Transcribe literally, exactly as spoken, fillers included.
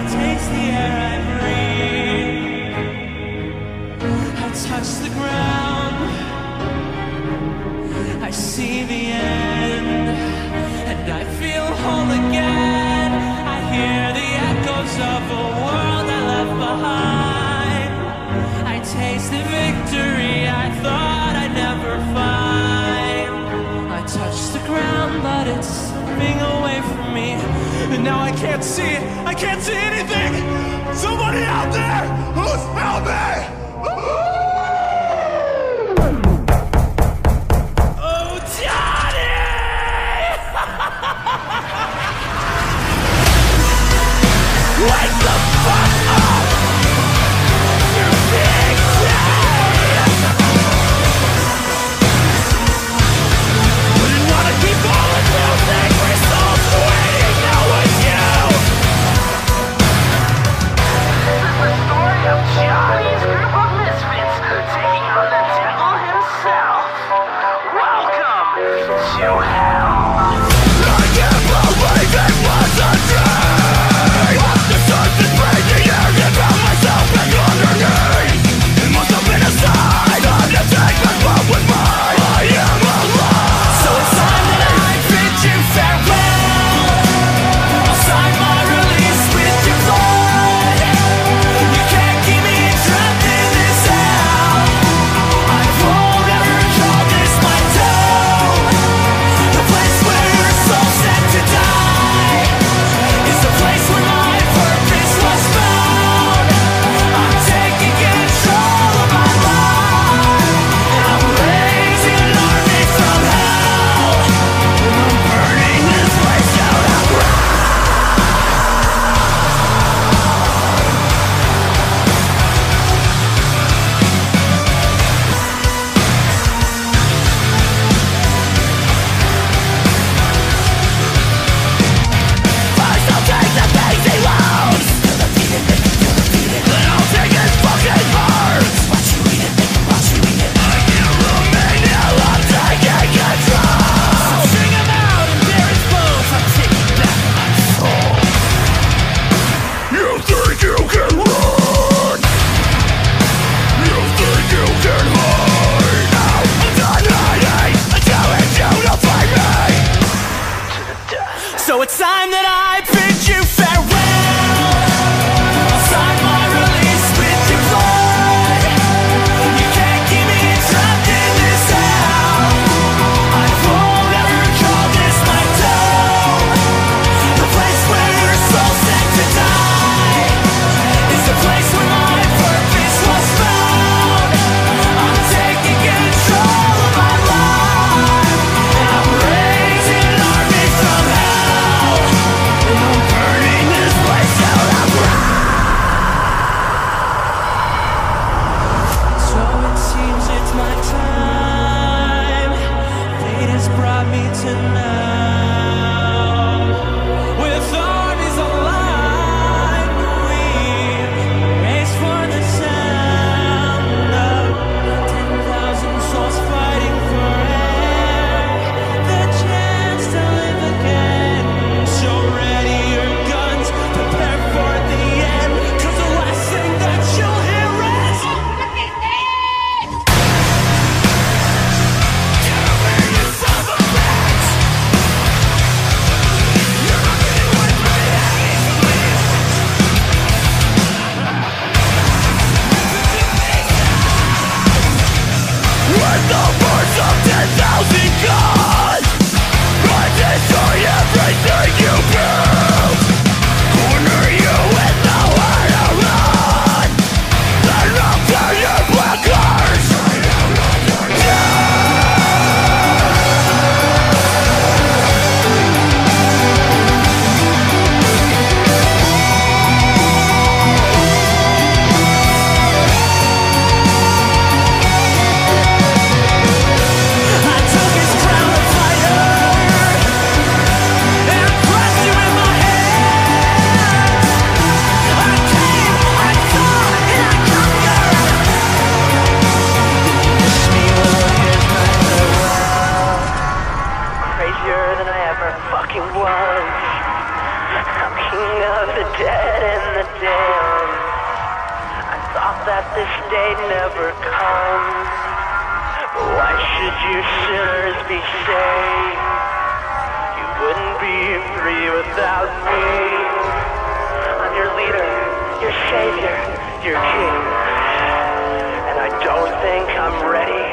taste the air I breathe. I touch the ground, I see the end, and I feel whole again. I hear the echoes of a world I left behind. I taste the victory I thought I'd never find. I touch the ground, but it's slipping away from me, and now I can't see, I can't see anything! Somebody out there, who's found me! Oh, Johnny! Wake the fuck up! You're big day! We didn't want to keep all of those angry souls waiting, that was you! This is the story of Johnny's group of misfits dead in the dam. I thought that this day never comes. But why should you sinners be saved? You wouldn't be free without me. I'm your leader, your savior, your king. And I don't think I'm ready